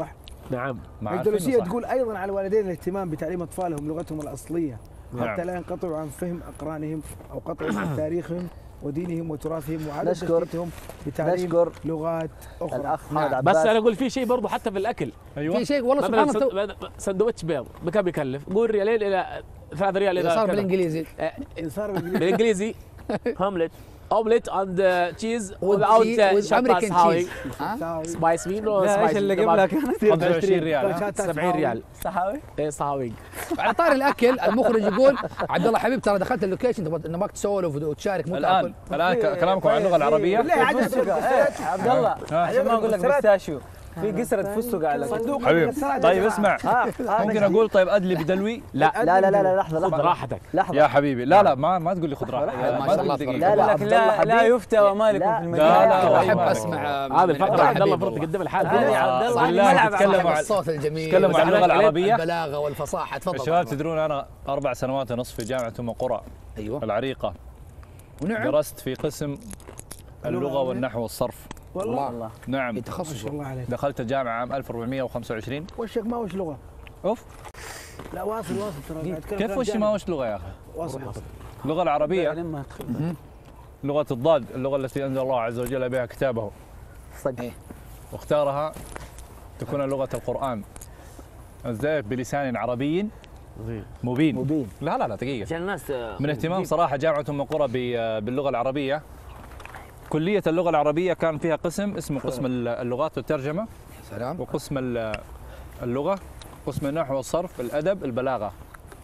نعم. الأندلسية تقول أيضا على الوالدين الاهتمام بتعليم أطفالهم لغتهم الأصلية حتى لا ينقطعوا عن فهم أقرانهم أو قطع تاريخهم ودينهم وتراثهم وعدم تشتيتهم بتعليم لغات أخرى. الأخ نعم. بس أنا أقول في شيء برضه حتى في الأكل. أيوة. في شيء والله سبحان الله. سندوتش بيض بكم يكلف؟ قول ريالين إلى ثلاثة ريال إذا صار بالإنجليزي. صار بالإنجليزي. هاملت. اومليت اند تشيز without امريكان تشيز سبايس مين ولا سبايس؟ ايش اللي قبلها كانت خمسة وعشرين ريال سبعين ريال صحاوي؟ ايه صحاوي. على طار الاكل المخرج يقول عبد الله حبيب ترى دخلت اللوكيشن تبغى انك تسولف وتشارك مو الان الان كلامكم عن اللغه العربيه. عبد الله عشان ما اقول لك بيستاشيو في قسرة فستق على حبيبي. طيب اسمع ممكن اقول طيب ادلي بدلوي؟ لا لا لا لا لحظه خذ راحتك لحظه يا حبيبي. لا لا ما ما تقول لي خذ راحتك. ما شاء الله لا لا لا لا يفتى ومالكم في المجال. لا لا احب اسمع هذه الفقره عبد الله فرط قدام الحال. هذه عبد الله ملعب تكلموا عن الصوت الجميل تكلموا عن اللغه العربيه البلاغه والفصاحه. تفضل الشباب. تدرون انا اربع سنوات ونصف في جامعه ام قرى ايوه العريقه ونعم درست في قسم اللغه والنحو والصرف. والله والله نعم تخصص. الله عليك. دخلت الجامعه عام ألف وأربعمية وخمسة وعشرين. وشك ما وش لغه؟ اوف لا واصل واصل ترى. كيف وش ما وش لغه يا اخي؟ واصل واصل. اللغه العربيه لغه الضاد، اللغه التي انزل الله عز وجل بها كتابه صدق واختارها تكون لغه القران ازاي بلسان عربي مبين. مبين. لا لا لا دقيقه. عشان الناس من اهتمام صراحه جامعه ام قرى باللغه العربيه، كليه اللغه العربيه كان فيها قسم اسمه قسم اللغات والترجمه. سلام. وقسم اللغه، قسم النحو والصرف، الادب، البلاغه.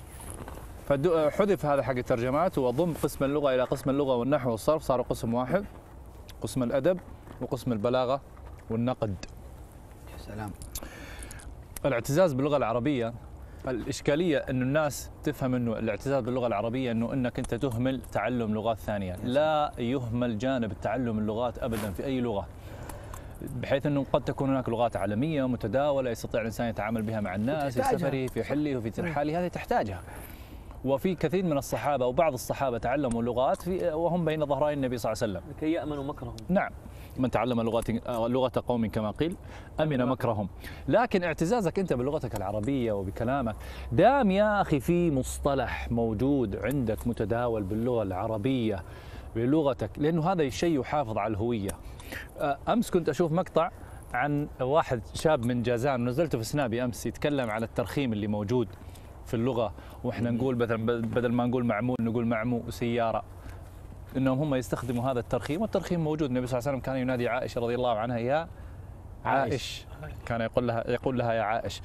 فحذف هذا حق الترجمات وضم قسم اللغه الى قسم اللغه والنحو والصرف، صاروا قسم واحد، قسم الادب وقسم البلاغه والنقد. سلام. الاعتزاز باللغه العربيه، الاشكاليه انه الناس تفهم انه الاعتزاز باللغه العربيه انه انك انت تهمل تعلم لغات ثانيه، لا يهمل جانب تعلم اللغات ابدا في اي لغه. بحيث انه قد تكون هناك لغات عالميه متداوله يستطيع الانسان يتعامل بها مع الناس في سفره في حله وفي ترحاله، هذه تحتاجها. وفي كثير من الصحابه وبعض الصحابه تعلموا لغات في وهم بين ظهري النبي صلى الله عليه وسلم لكي يامنوا مكرهم. نعم، من تعلم لغه لغه قوم كما قيل امن مكرهم. لكن اعتزازك انت بلغتك العربيه وبكلامك، دام يا اخي في مصطلح موجود عندك متداول باللغه العربيه بلغتك، لانه هذا الشيء يحافظ على الهويه. امس كنت اشوف مقطع عن واحد شاب من جازان، نزلته في سنابي امس، يتكلم على الترخيم اللي موجود في اللغه، واحنا نقول بدل ما نقول معمول نقول معمو وسياره، انهم هم يستخدموا هذا الترخيم، والترخيم موجود. النبي صلى الله عليه وسلم كان ينادي عائشه رضي الله عنها يا عائش، كان يقول لها يقول لها يا عائش.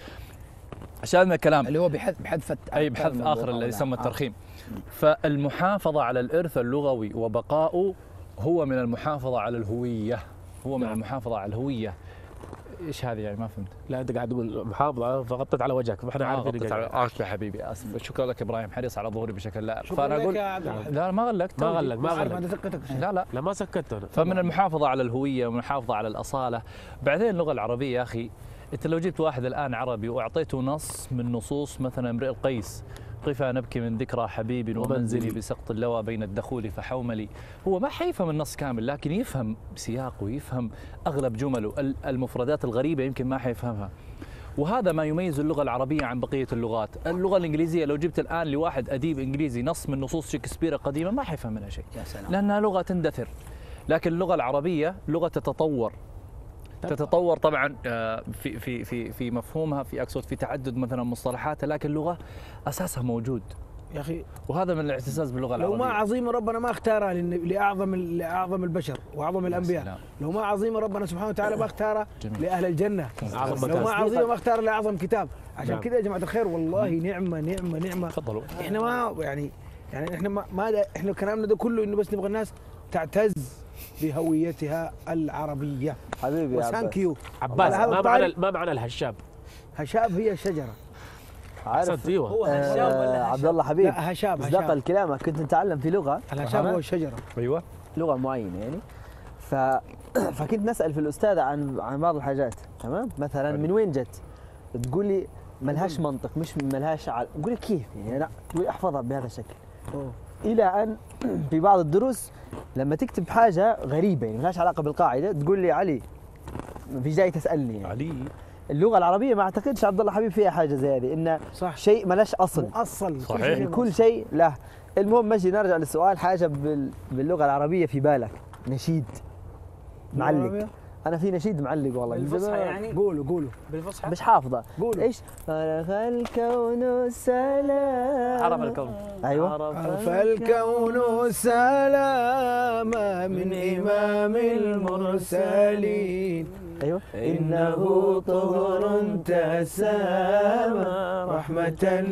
عشان الكلام اللي هو بحذف بحذف اي بحذف اخر اللي يسمى الترخيم. فالمحافظه على الارث اللغوي وبقاؤه هو من المحافظه على الهويه، هو من المحافظه على الهويه. ايش هذه يعني ما فهمت؟ لا انت قاعد تقول محافظه فغطيت على وجهك، فاحنا عارفين. اسف يا حبيبي اسف، شكرا لك ابراهيم، حريص على ظهوري بشكل لا. فانا اقول لا ما غلقت ما غلق ما غلق لا لا لا ما سكت انا. فمن المحافظه على الهويه والمحافظه على الاصاله. بعدين اللغه العربيه يا اخي، انت لو جبت واحد الان عربي واعطيته نص من نصوص مثلا امرئ القيس، قفا نبكي من ذكرى حبيب ومنزلي بسقط اللوى بين الدخول فحوملي، هو ما حيفهم النص كامل لكن يفهم سياقه ويفهم اغلب جمله، المفردات الغريبه يمكن ما حيفهمها. وهذا ما يميز اللغه العربيه عن بقيه اللغات. اللغه الانجليزيه لو جبت الان لواحد اديب انجليزي نص من نصوص شكسبير القديمه ما حيفهم منها شيء، يا سلام. لانها لغه تندثر. لكن اللغه العربيه لغه تتطور تتطور طبعا في في في في مفهومها، في اقصد في تعدد مثلا مصطلحاتها، لكن اللغه اساسها موجود يا اخي. وهذا من الاعتزاز باللغه العربيه. لو ما عظيمه ربنا ما اختارها لاعظم لاعظم البشر واعظم الانبياء. لو ما عظيمه ربنا سبحانه وتعالى ما اختارها لاهل الجنه. لو ما عظيمه ما اختار لاعظم كتاب. عشان كذا يا جماعه الخير والله نعمه نعمه نعمه. تفضلوا. احنا ما يعني يعني احنا ما, ما احنا كلامنا ده كله انه بس نبغى الناس تعتز بهويتها العربيه. حبيبي يا ثانك يو عباس. ما معنى ما معنى الهشاب؟ هشاب هي الشجره. عارف ايوه هو هشام ولا عبد الله حبيب؟ لا هشاب. مصداق الكلام كنت نتعلم في لغه، الهشاب هو الشجره. ايوه لغه معينه يعني. ف فكنت نسال في الاستاذ عن عن بعض الحاجات، تمام؟ مثلا من وين جت؟ تقول لي ملهاش منطق، مش ملهاش عل... اقول لي كيف يعني؟ لا تقول احفظها بهذا الشكل. أوه. الى ان في بعض الدروس لما تكتب حاجه غريبه يعني ملهاش علاقه بالقاعده تقول لي علي، ما فيش داعي تسالني يعني. علي اللغه العربيه ما اعتقدش عبد الله حبيب فيها حاجه زي هذه، انه صح. شيء ملاش اصل مؤصل صحيح. كل شيء له. المهم ماشي نرجع للسؤال، حاجه بال... باللغه العربيه في بالك نشيد معلق؟ انا في نشيد معلق والله بالفصحى يعني. قولوا قولوا بالفصحى مش حافظه. قولوا. ايش؟ عرف الكون سلام. عرف الكون. ايوه. عرف الكون سلاما من إمام المرسلين. ايوه. إنه طهر تسامى رحمة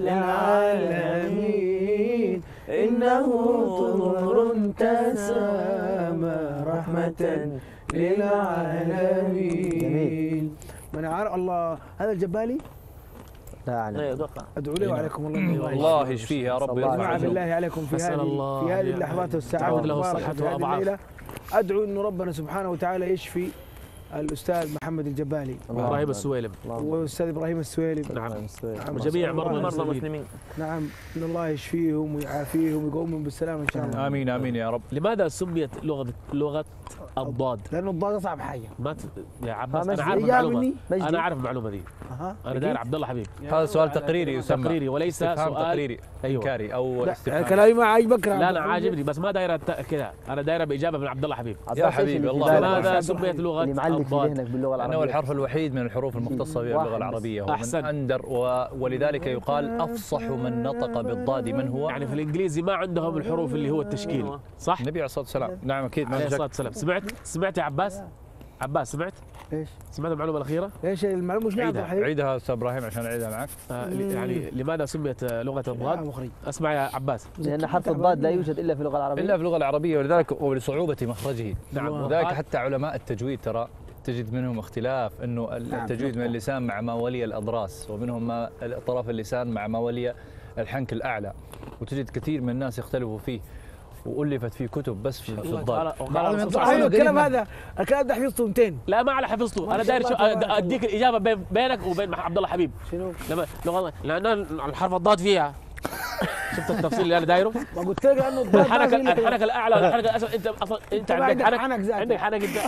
للعالمين. إنه طهر تسامى رحمة للعالمين. جميل. من عارف الله هذا الجبالي؟ لا اعلم. ايه اتوقع. ادعو له وعليكم الله. الله يشفيه يا رب الله ويرفع مع أجره. بالله عليكم في أسأل هذه الله في هذه أن اللحظات والساعات تعود له المباركة الصحة في هذه وأضعاف. الليلة. ادعو انه ربنا سبحانه وتعالى يشفي الاستاذ محمد الجبالي ابراهيم السويلم والاستاذ ابراهيم السويلي. نعم. نعم. وجميع مرضى مرضى مرضى المسلمين. المسلمين. نعم ان الله يشفيهم ويعافيهم ويقومهم بالسلامه ان شاء الله. امين امين يا رب. لماذا سميت لغه لغه الضاد؟ لانه الضاد اصعب حاجه. ما ت... يا عباس مجدي. انا عارف إجابة المعلومه، مني؟ مجدي. انا عارف المعلومه دي. اها انا داير عبد الله حبيب. هذا سؤال تقريري يسمى تقريري وليس استفهام سؤال تقريري أيوة. انكاري او استفهام. كلامي ما عاجبك؟ لا لا عاجبني بس ما دايره كذا، انا دايره باجابه من عبد الله حبيب. يا حبيبي الله لماذا سميت لغه اللي معلق في الضاد؟ ذهنك باللغه العربيه؟ لأنه الحرف الوحيد من الحروف المختصة باللغة العربية، هو أحسن. من أندر و... ولذلك يقال أفصح من نطق بالضاد من هو؟ يعني في الانجليزي ما عندهم الحروف اللي هو التشكيل، صح؟ النبي عليه الصلاة والسلام. نعم أكيد ما عليه شك. الصلاه والسلام. سمعت سمعت يا عباس؟ عباس سمعت؟ ايش؟ سمعت المعلومه الاخيره؟ ايش المعلومه؟ مش نعرف عيدها. الحديث. عيدها أستاذ إبراهيم عشان أعيدها معك. آه يعني لماذا سميت آه، لغه الضاد؟ مخرج. اسمع يا عباس. لان حرف الضاد لا يوجد الا في اللغه العربيه. إلا في اللغة العربية ولذلك ولصعوبة مخرجه. نعم. وذلك وقال- حتى علماء التجويد ترى تجد منهم اختلاف انه التجويد من اللسان مع ما ولي الاضراس، ومنهم ما طرف اللسان مع ما ولي الحنك الاعلى، وتجد كثير من الناس يختلفوا فيه والفت فيه كتب بس في, في الضاد. قال- قال الرسول صلى الله عليه ايوه وسلم- الكلام هذا الكلام ده حفظته مئتين. لا ما على حفظته، انا داير شو- اديك الاجابه بين- بينك وبين عبد الله حبيب. شنو؟ لما لغه لان الحرف الضاد فيها شفت التفصيل اللي انا دايره؟ ما قلت لك انه الضاد الحنك ما في إلا- الحنك الاعلى والحنك الاسفل، انت اصلا انت ما عندك عندك حنك حنك ذاته. عندك حنك انت.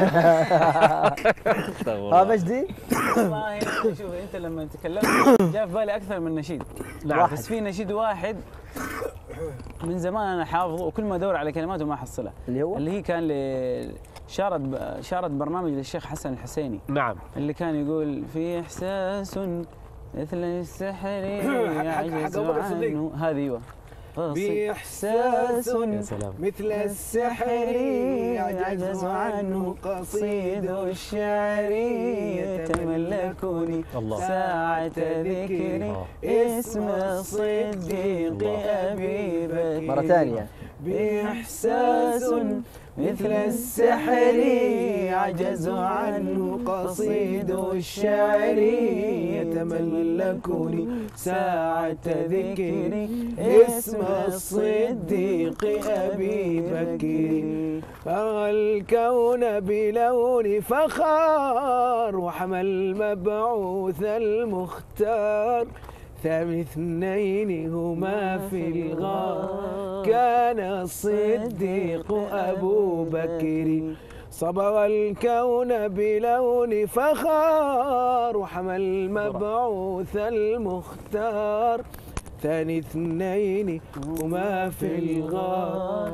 ها مجدي؟ والله شوف انت لما تكلمت جاء في بالي اكثر من نشيد. نعم. بس في نشيد واحد من زمان انا حافظه وكل ما ادور على كلماته ما احصلها، اللي هو اللي هي كان ل شارد شارد برنامج للشيخ حسن الحسيني، نعم. اللي كان يقول في احساس مثل السحر يعجز حق أبو بكر الصديق. عنه. هذه ايوه. بإحساس يا سلام. مثل السحر يعجز عنه قصيد الشعر يتملكني الله. ساعة ذكري اسم الصديق أبي بكر. مره ثانيه. بإحساس مثل السحر يعجز عنه قصيد الشعر يتملكني ساعة ذكري اسم الصديق أبي بكر. فرغى الكون بلون فخار وحمى المبعوث المختار ثاني اثنين هما في الغار كان الصديق أبو بكر. صبغ الكون بلون فخار وحمى المبعوث المختار ثاني اثنين هما في الغار